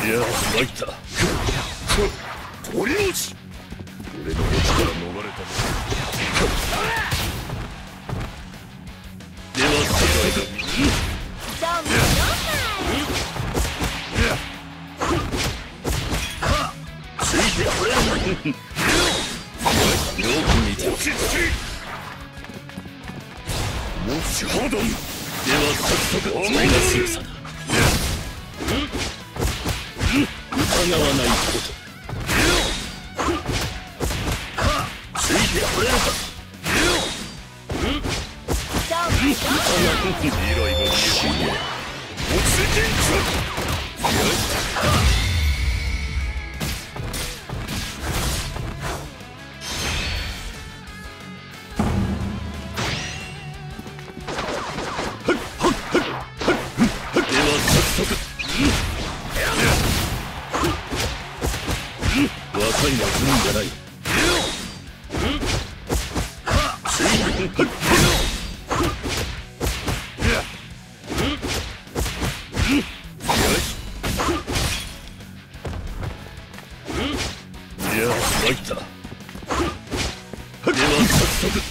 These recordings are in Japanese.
いや参った。鳥落ち。俺の落ちから逃れたのでは早速どうもついてこれよく見て落ち着け。後ほどでは早速お前が強さだ。疑わないこと。ついてこれるか。未来が見えている。落ち着け。若いのは来るんじゃない。いや参った。では早速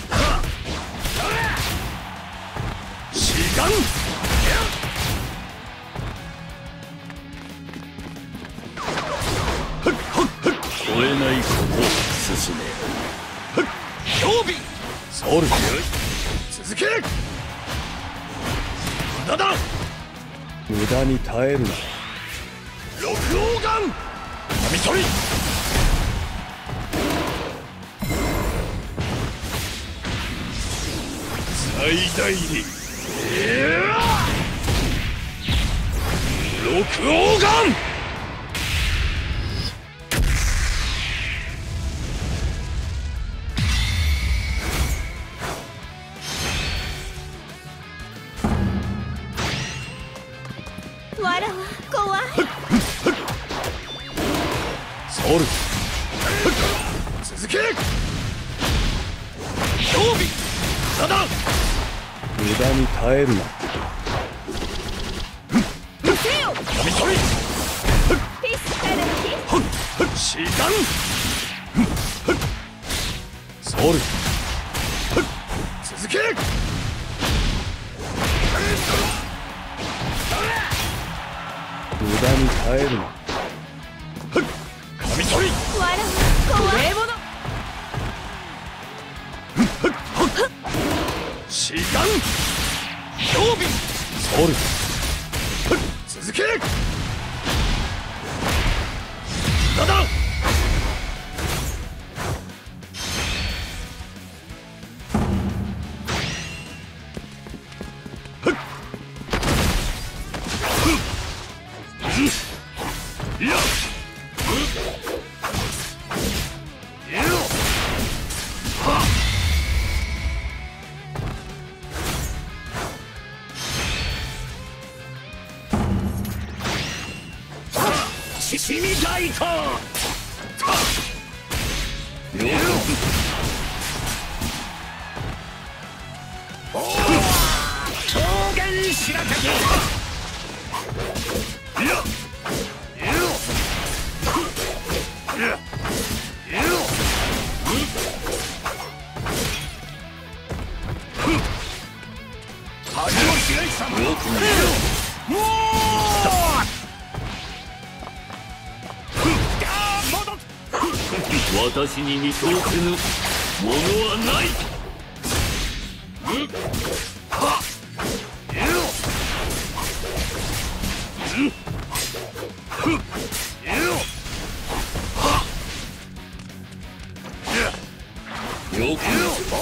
志願。超えないことを進め。標備ソウル続け。無駄だ。 無駄に耐えるな。 六王眼神取り。最大に六王眼。 わらわ怖い。 ソウル続け。標備無駄だ。 無駄に耐えるな。 神取りピスカルキ志願。 ソウル続け。 無駄に耐えるな。 神取りわらわ怖い。 志願。標備ソウル続け。無駄だ。いや七味大根。桃源白滝。いや私に見通せぬものはない。よく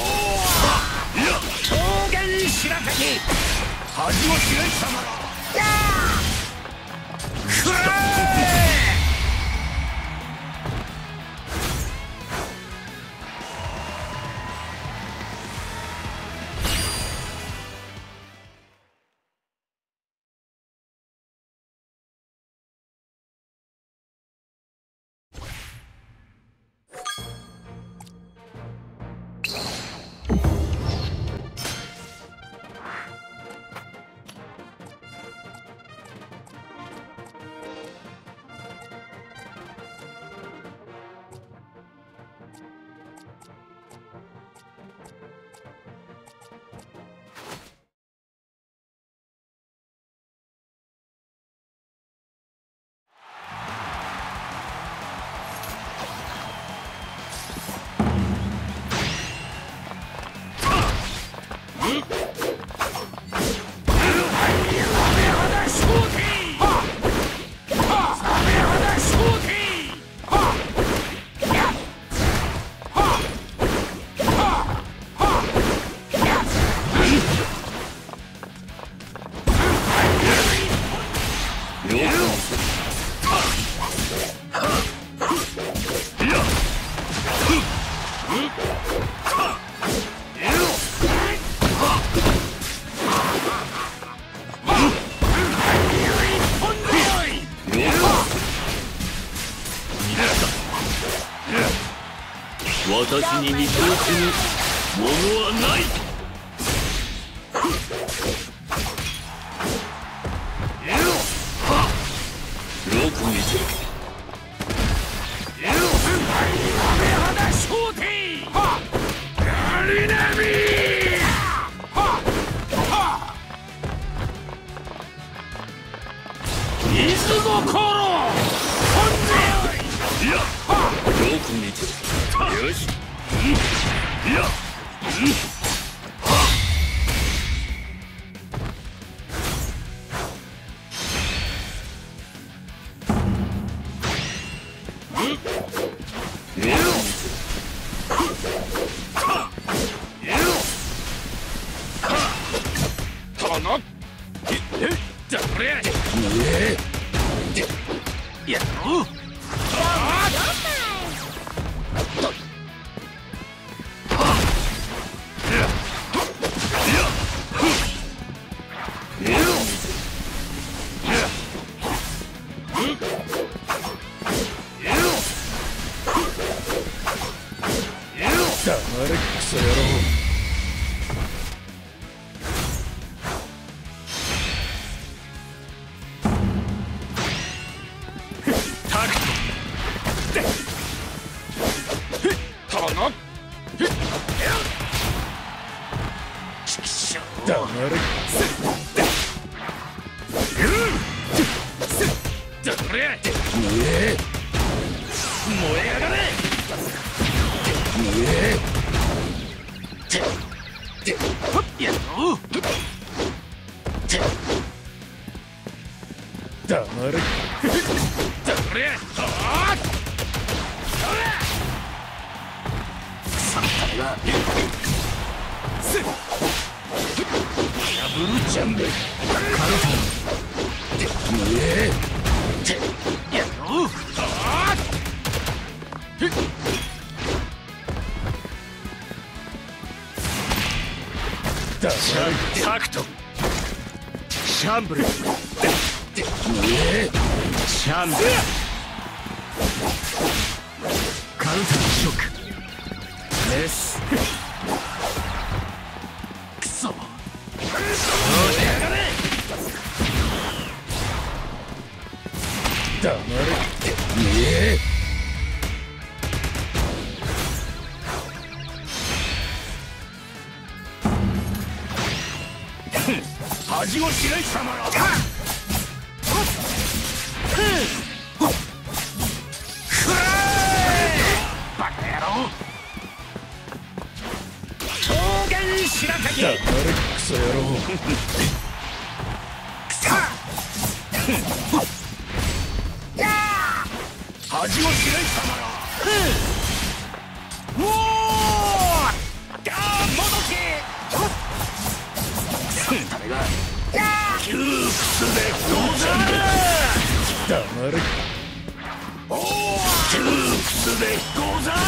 桃源白滝恥も白い様だ。くらえ。 よ私に見通せぬものはない。よく見て水心いやよく見てよしいやタクトシャンブルシャンブルカウンターショックレスクソ黙れ恥を知れ様らバカ野郎桃源白滝黙れクソ野郎恥を知れ様らもどけ窮屈でござる黙れ窮屈でござる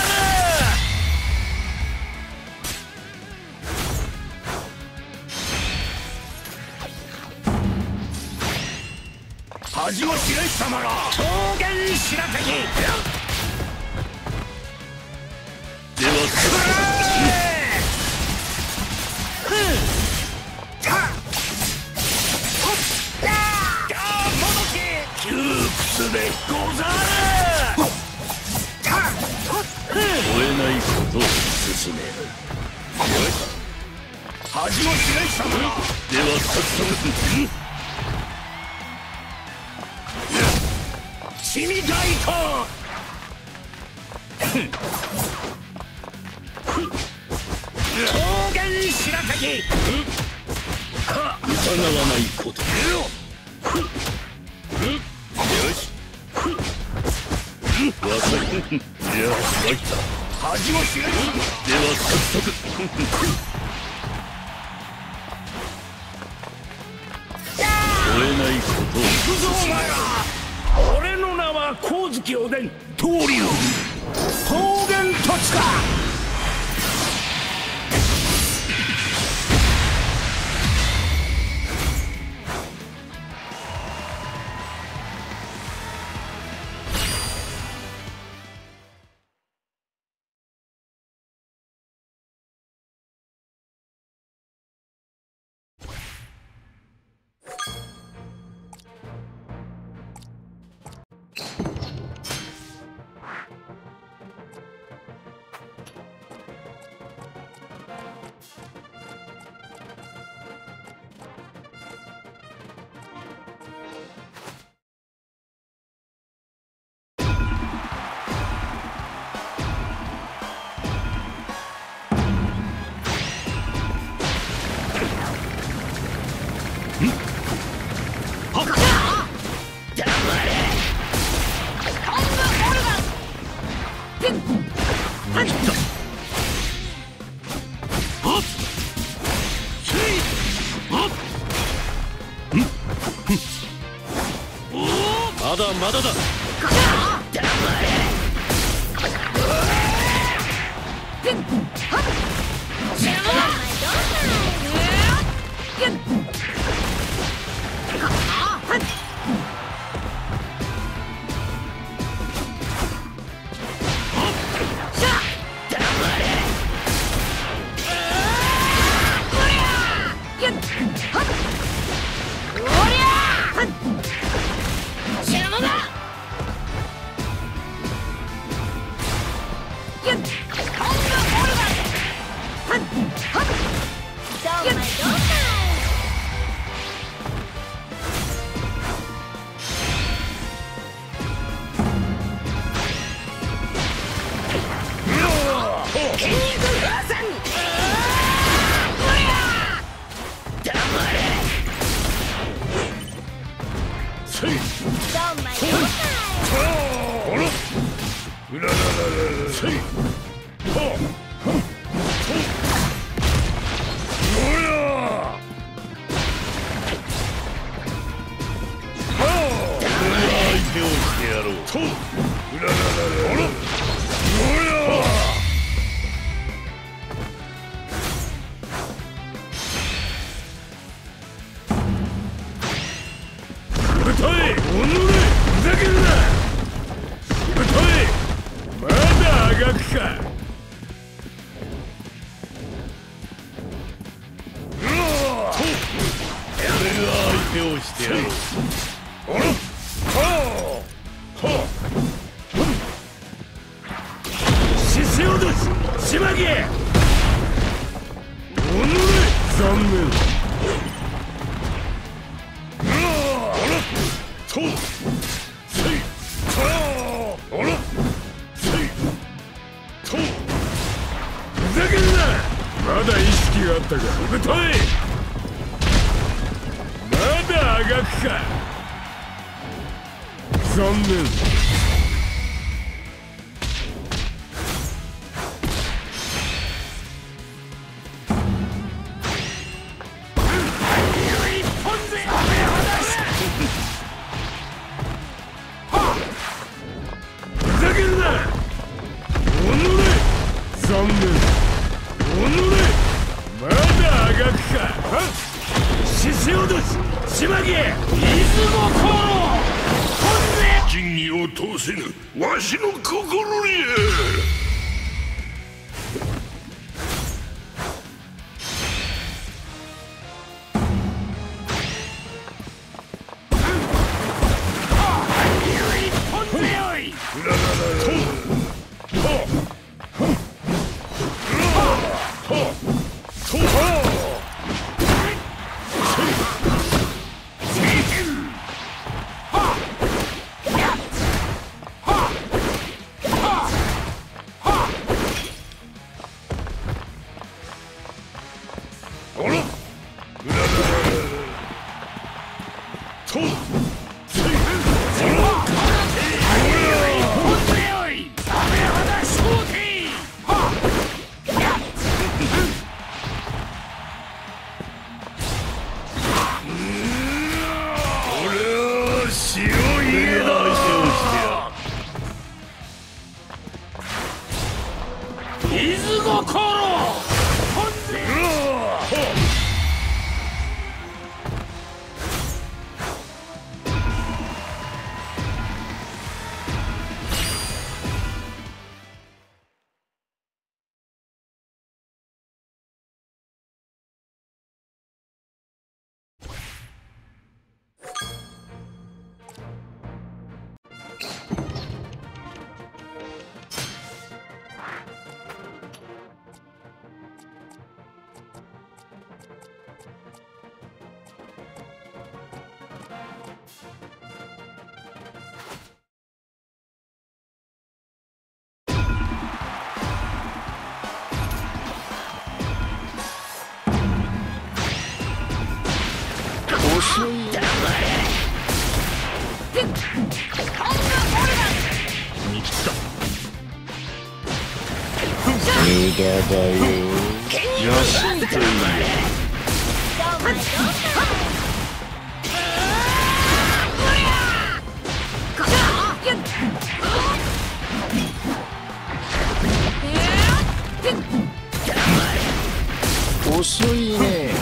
恥を知れ様ら桃源白滝では窮屈でござる追えないことを進めるよし恥を知れ様らでは早速血みたいと桃源白滝疑わないことよしいや参った恥を知れでは早速追えないことことを行くぞお前ら。俺の名は光月おでん東流桃源戸塚。 まだまだだ。 血を入れだ伊豆心無駄だよ。 安いといいよ。 遅いね。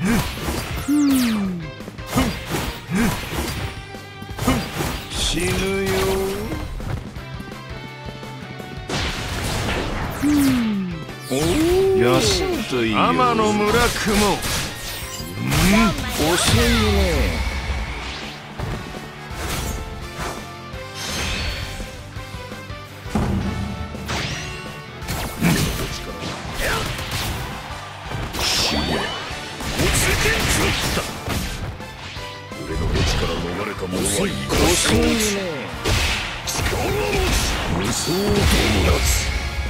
死ぬよ。安いといいよ。 天の村雲。 遅いね。 俺の手から逃れた者は遅いね。 力を持つ無双友達。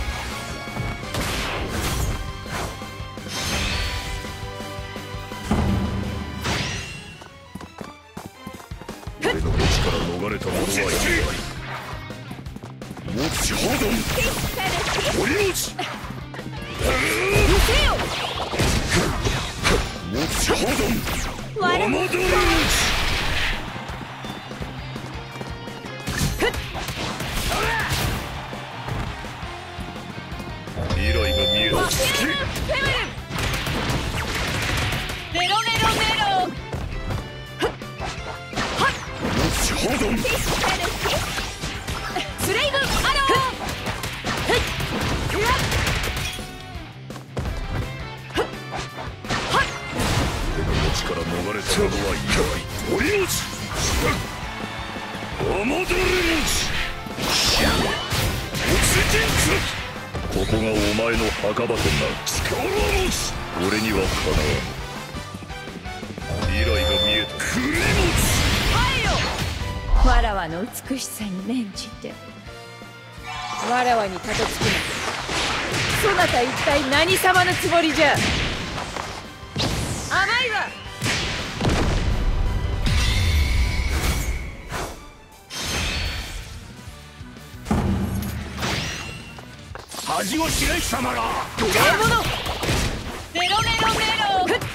俺の手から逃れた者はいない。持ちほど折り落ち持ちほど笑戻る未来が見える。 メロメロメロ持ちほどスレイブアロ力逃れた者はいない。折り落ちお戻り持ちここがお前の墓場となる。力を持ち俺にはかなわん。未来が見えた。繰り持ちわらわの美しさに免じてわらわにたどつくのそなた一体何様のつもりじゃ。甘いわ。 恥を知れ貴様ら。 獲物メロメロメロ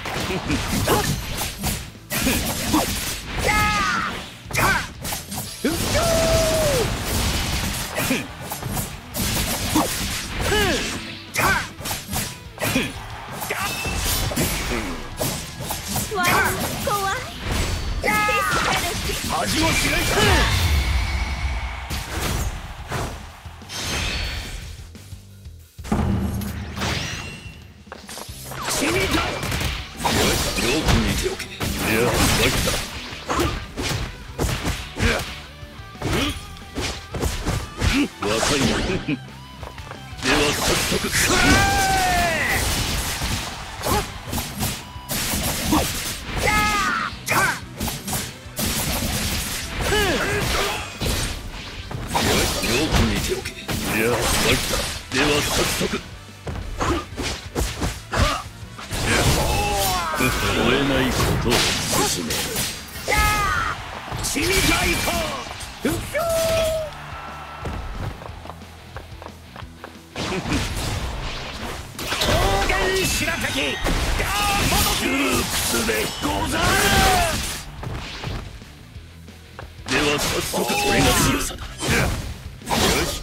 わあ怖い。 恥を知れ貴様よく見ておけ。いや、参った。若いな。では早速。よく見ておけ。いや、参った。では早速。追えないことを進める。 死にたいと高原白滝窮屈でござる。 では早速これが強さだ。よし、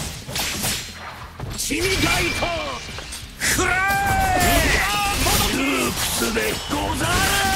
死にがいとくらえルークスでござる。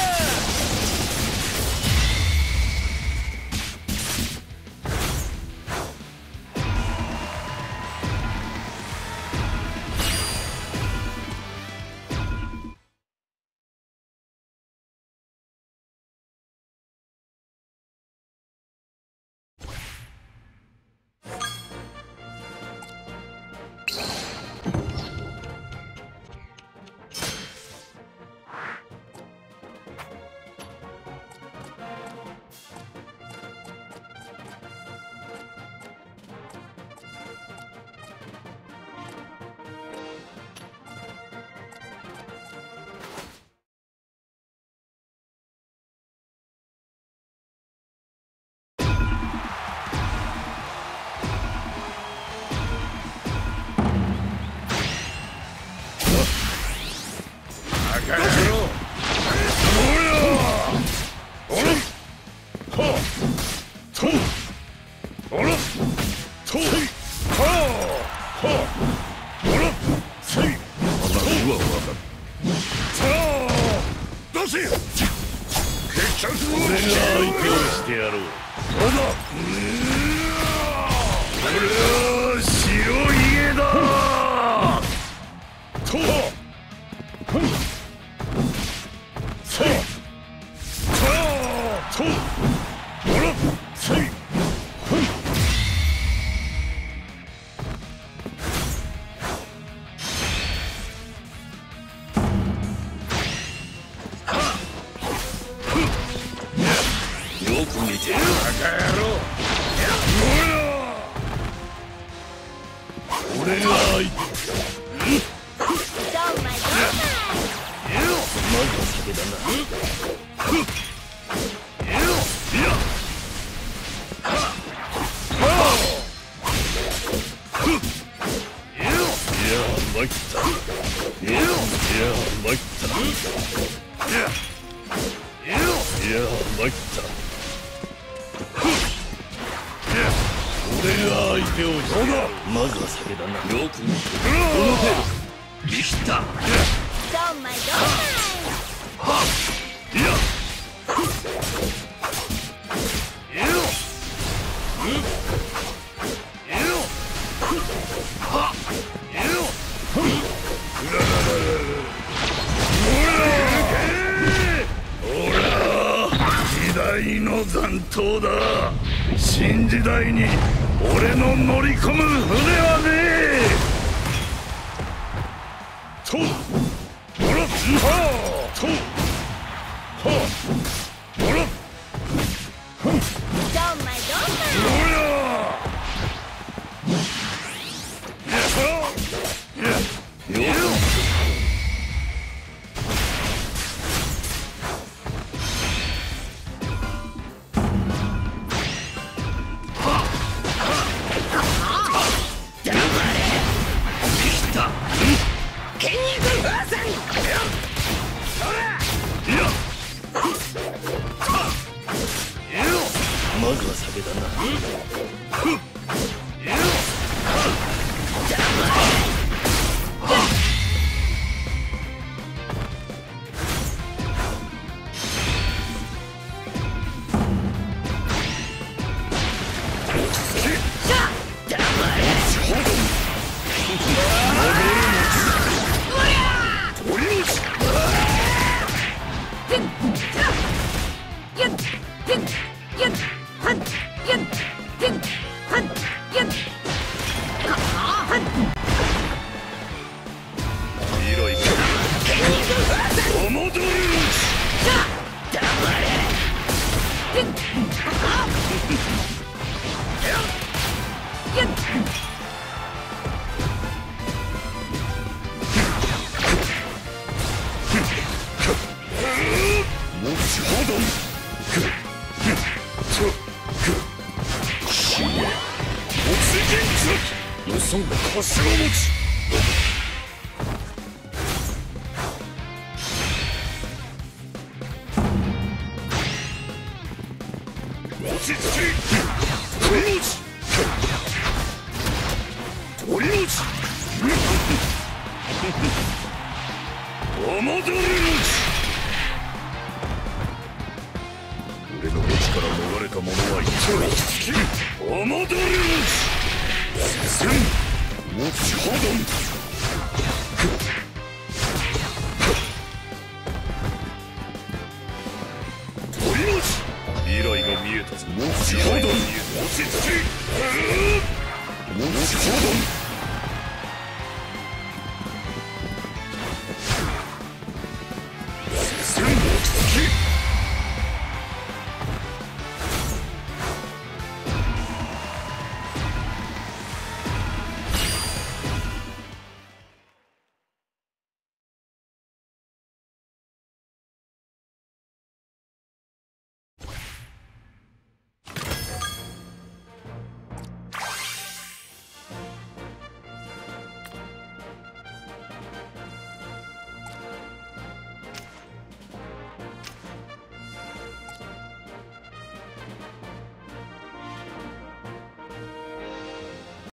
新時代に俺の乗り込む船はねえとほらとほら落ち着け。 取り持ち甘だれ持ち俺の持ちから逃れた者は一度引きつき甘だれ持ちせん持ち破断未来が見えたぞ。持ち破断落ち着け持ち破断